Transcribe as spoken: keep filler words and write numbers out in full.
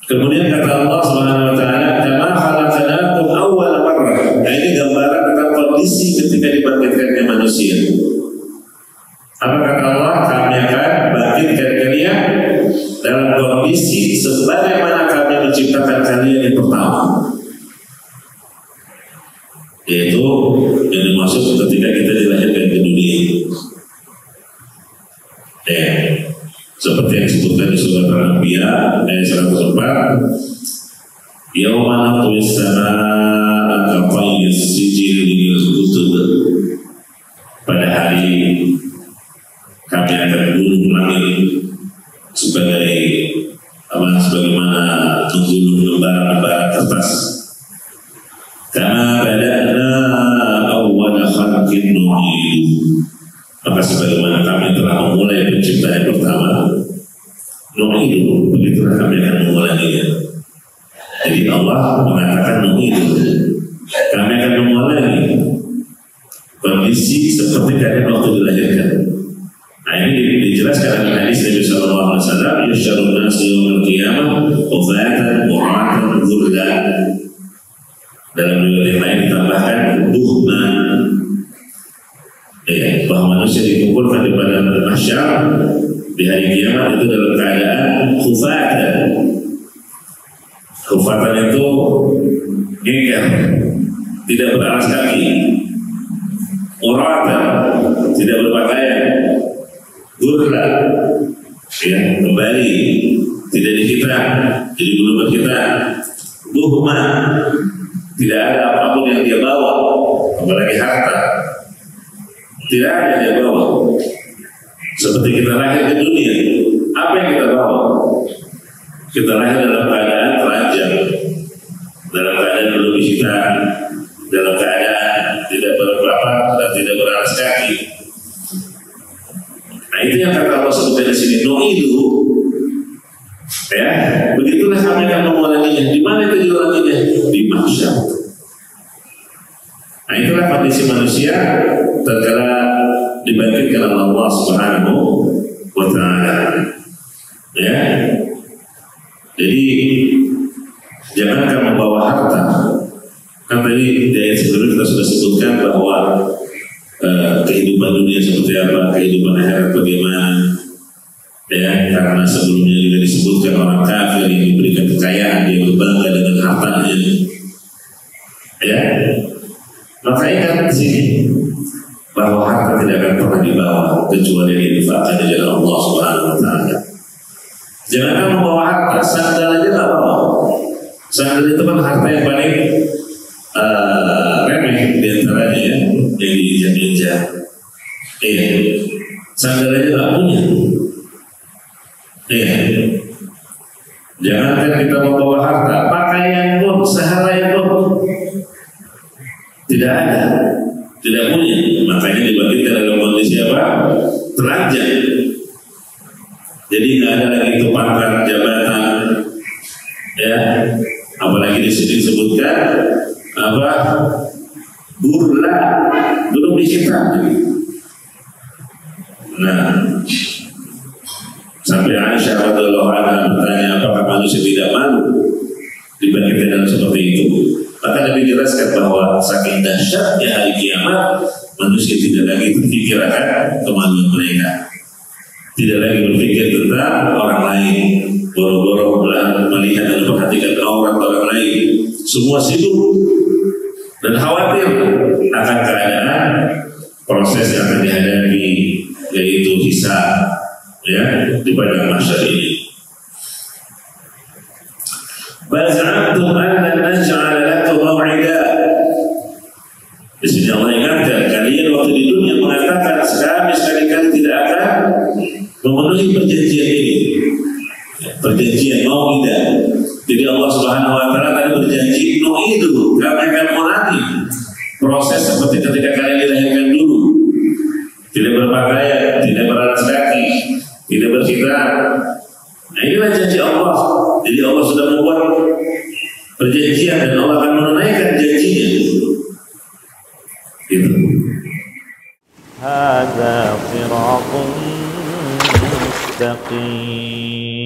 Kemudian kata Allah Subhanahu wa taala, "Kama khalaqnakum awwal marrah." Nah, ini gambaran tentang kondisi ketika dibangkitkannya manusia. Apa kata Allah? Kami akan bangkitkan kalian dalam kondisi sebagaimana kami menciptakan kalian yang pertama. Yaitu yang dimaksud ketika kita dilahirkan ke dunia. Ya, seperti yang disebutkan di surat Al-Anbiya ayat seratus empat, "Yauma natwi as-samaa'a ka-tayyi as-sijil lil-kutub." Pada hari kami akan gulung langit sebagai apa sebagaimana menggulung lembar-lembar kertas. Kama bada'na awwala khalqin nu'idu. Maka sebagaimana kami telah memulai penciptaan pertama, nu'idu, begitulah kami akan memulainya. Jadi Allah mengatakan nu'idu, kami akan memulai kondisi seperti kalian waktu dilahirkan. Nah, ini dijelaskan dalam hadis Nabi sallallahu alaihi wasallam, "Yusyarun nasu yaumil qiyamah hufatan uratan ghurlan." Dalam riwayat yang lain ditambahkan buhman, ya, bahwa manusia dikumpulkan di padang mahsyar di hari kiamat itu dalam keadaan hufatan. Hufatan itu geger, tidak beralas kaki, uratan, tidak berpakaian, gurla, ya, kembali tidak dikita, jadi belum berkita, buhma, tidak ada apapun yang dia bawa, apalagi harta, tidak ada yang dia bawa. Seperti kita lahir di dunia, apa yang kita bawa? Kita lahir dalam keadaan telanjang, dalam keadaan belum dikita, dalam keadaan tidak berkelapa dan tidak beralas kaki. Nah, itu yang kata Allah sebutkan di sini, nu'idu. Ya, begitulah kami akan memulainya. Di mana itu diulanginya? Di mahsyar. Nah, itulah kondisi manusia tatkala dibangkitkan oleh Allah Subhanahu wa taala. Ya. Jadi jangankan membawa harta. Kan tadi di ayat sebelumnya kita sudah sebutkan bahwa Uh, kehidupan dunia seperti apa, kehidupan akhirat bagaimana, ya, karena sebelumnya juga disebutkan orang kafir yang diberikan kekayaan dia berbangga dengan hartanya, ya, makanya kan di sini bahwa harta tidak akan pernah dibawa kecuali yang diinfakkan di jalan Allah Subhanahu wa taala. Jangan membawa harta, sandal aja tak bawa. Sandal itu kan harta yang paling uh, remeh di antaranya, ya, yang diinjak-injak. Iya, sandal aja tak punya. Iya, jangankan kita membawa harta, pakaian pun, sehelai pun tidak ada, tidak punya. Makanya dibangkitkan dalam kondisi apa? Telanjang. Jadi nggak ada lagi itu pangkat jabatan, ya. Apalagi di sini disebutkan apa? Burla, belum dikita. Nah, sampai Aisyah radhiyallahu anha bertanya, apakah manusia tidak malu dibangkitkan dalam seperti itu? Maka Nabi jelaskan bahwa saking dahsyatnya hari kiamat, manusia tidak lagi berpikir akan kemaluan mereka, tidak lagi berpikir tentang orang lain, boro-boro melihat dan memperhatikan aurat orang lain. Semua sibuk dan khawatir akan keadaan proses yang akan dihadapi, yaitu hisab, ya, di padang mahsyar ini. Bal za'amtum an naj'ala lakum maw'ida. Di sini Allah ingatkan, kalian waktu di dunia mengatakan kami sekali-kali tidak akan memenuhi perjanjian ini, perjanjian maw'ida. Jadi Allah Subhanahu wa taala tadi berjanji nu'idu, kami akan ulangi proses seperti ketika kalian dilahirkan dulu, tidak berpakaian, tidak beralas kaki, tidak berkhidmat. Nah, inilah janji Allah. Jadi Allah sudah membuat perjanjian dan Allah akan menunaikan janjinya. Itu. Hadza sirathun mustaqim.